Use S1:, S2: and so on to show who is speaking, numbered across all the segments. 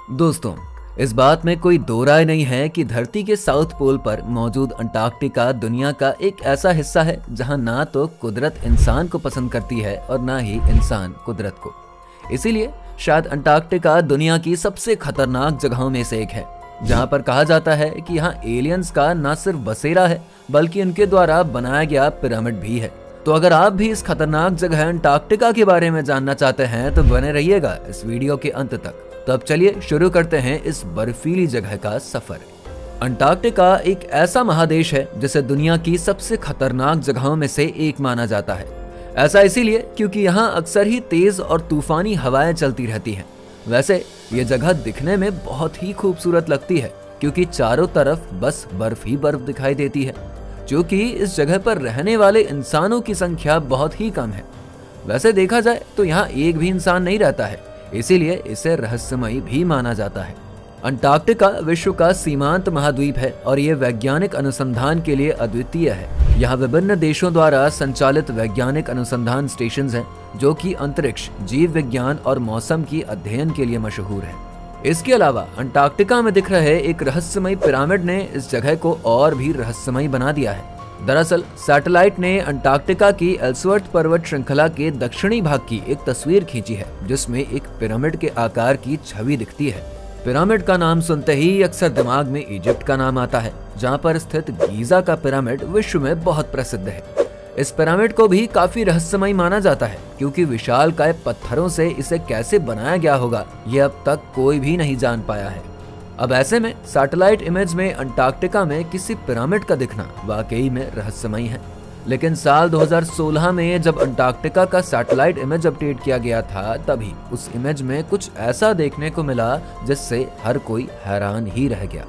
S1: दोस्तों, इस बात में कोई दो राय नहीं है कि धरती के साउथ पोल पर मौजूद अंटार्कटिका दुनिया का एक ऐसा हिस्सा है जहां ना तो कुदरत इंसान को पसंद करती है और ना ही इंसान कुदरत को। इसीलिए शायद अंटार्कटिका दुनिया की सबसे खतरनाक जगहों में से एक है, जहां पर कहा जाता है कि यहाँ एलियंस का न सिर्फ बसेरा है बल्कि उनके द्वारा बनाया गया पिरामिड भी है। तो अगर आप भी इस खतरनाक जगह अंटार्कटिका के बारे में जानना चाहते हैं तो बने रहिएगा इस वीडियो के अंत तक। तो अब चलिए शुरू करते हैं इस बर्फीली जगह का सफर। अंटार्कटिका एक ऐसा महादेश है जिसे दुनिया की सबसे खतरनाक जगहों में से एक माना जाता है। ऐसा इसीलिए क्योंकि यहाँ अक्सर ही तेज और तूफानी हवाएं चलती रहती हैं। वैसे ये जगह दिखने में बहुत ही खूबसूरत लगती है क्योंकि चारों तरफ बस बर्फ ही बर्फ दिखाई देती है, क्योंकि इस जगह पर रहने वाले इंसानों की संख्या बहुत ही कम है। वैसे देखा जाए तो यहाँ एक भी इंसान नहीं रहता है, इसीलिए इसे रहस्यमयी भी माना जाता है। अंटार्कटिका विश्व का सीमांत महाद्वीप है और ये वैज्ञानिक अनुसंधान के लिए अद्वितीय है। यहाँ विभिन्न देशों द्वारा संचालित वैज्ञानिक अनुसंधान स्टेशन हैं, जो कि अंतरिक्ष, जीव विज्ञान और मौसम की अध्ययन के लिए मशहूर है। इसके अलावा अंटार्कटिका में दिख रहे एक रहस्यमयी पिरामिड ने इस जगह को और भी रहस्यमयी बना दिया है। दरअसल सैटेलाइट ने अंटार्कटिका की एल्सवर्थ पर्वत श्रृंखला के दक्षिणी भाग की एक तस्वीर खींची है, जिसमें एक पिरामिड के आकार की छवि दिखती है। पिरामिड का नाम सुनते ही अक्सर दिमाग में इजिप्ट का नाम आता है, जहां पर स्थित गीजा का पिरामिड विश्व में बहुत प्रसिद्ध है। इस पिरामिड को भी काफी रहस्यमयी माना जाता है क्योंकि विशालकाय पत्थरों से इसे कैसे बनाया गया होगा ये अब तक कोई भी नहीं जान पाया है। अब ऐसे में सैटेलाइट इमेज में अंटार्कटिका में किसी पिरामिड का दिखना वाकई में रहस्यमयी है। लेकिन साल 2016 में जब अंटार्कटिका का सैटेलाइट इमेज अपडेट किया गया था, तभी उस इमेज में कुछ ऐसा देखने को मिला जिससे हर कोई हैरान ही रह गया।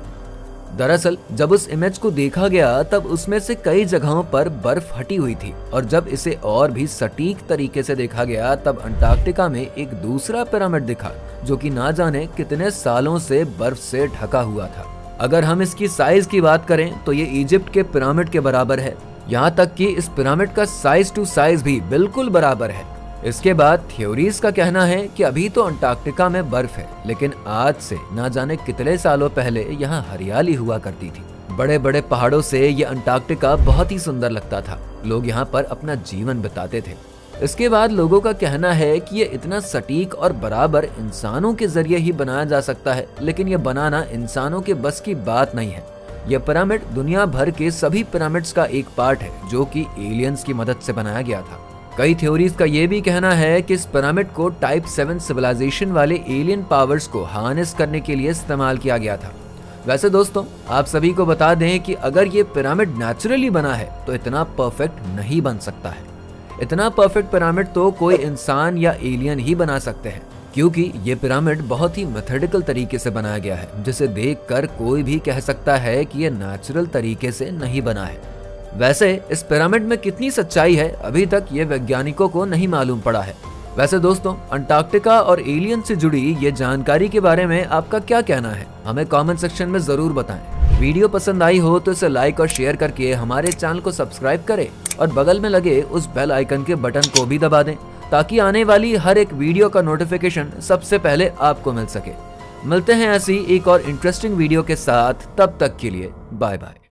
S1: दरअसल जब उस इमेज को देखा गया तब उसमें से कई जगहों पर बर्फ हटी हुई थी, और जब इसे और भी सटीक तरीके से देखा गया तब अंटार्कटिका में एक दूसरा पिरामिड दिखा जो कि ना जाने कितने सालों से बर्फ से ढका हुआ था। अगर हम इसकी साइज की बात करें तो ये इजिप्ट के पिरामिड के बराबर है। यहाँ तक कि इस पिरामिड का साइज टू साइज भी बिल्कुल बराबर है। इसके बाद थ्योरीज का कहना है कि अभी तो अंटार्कटिका में बर्फ है, लेकिन आज से ना जाने कितने सालों पहले यहाँ हरियाली हुआ करती थी। बड़े बड़े पहाड़ों से ये अंटार्कटिका बहुत ही सुंदर लगता था। लोग यहाँ पर अपना जीवन बिताते थे। इसके बाद लोगों का कहना है कि ये इतना सटीक और बराबर इंसानों के जरिए ही बनाया जा सकता है, लेकिन ये बनाना इंसानों के बस की बात नहीं है। यह पिरामिड दुनिया भर के सभी पिरामिड्स का एक पार्ट है जो कि एलियंस की मदद से बनाया गया था। कई थ्योरीज का यह भी कहना है कि इस पिरामिड को टाइप 7 सिविलाइजेशन वाले एलियन पावर्स को हार्नेस करने के लिए इस्तेमाल किया गया था। वैसे दोस्तों, आप सभी को बता दें कि अगर ये पिरामिड नेचुरली बना है तो इतना परफेक्ट नहीं बन सकता है। इतना परफेक्ट पिरामिड तो कोई इंसान या एलियन ही बना सकते हैं, क्योंकि ये पिरामिड बहुत ही मेथोडिकल तरीके से बनाया गया है, जिसे देखकर कोई भी कह सकता है कि ये नेचुरल तरीके से नहीं बना है। वैसे इस पिरामिड में कितनी सच्चाई है अभी तक ये वैज्ञानिकों को नहीं मालूम पड़ा है। वैसे दोस्तों, अंटार्कटिका और एलियन से जुड़ी ये जानकारी के बारे में आपका क्या कहना है, हमें कमेंट सेक्शन में जरूर बताएं। वीडियो पसंद आई हो तो इसे लाइक और शेयर करके हमारे चैनल को सब्सक्राइब करें और बगल में लगे उस बेल आइकन के बटन को भी दबा दें, ताकि आने वाली हर एक वीडियो का नोटिफिकेशन सबसे पहले आपको मिल सके। मिलते हैं ऐसी एक और इंटरेस्टिंग वीडियो के साथ, तब तक के लिए बाय बाय।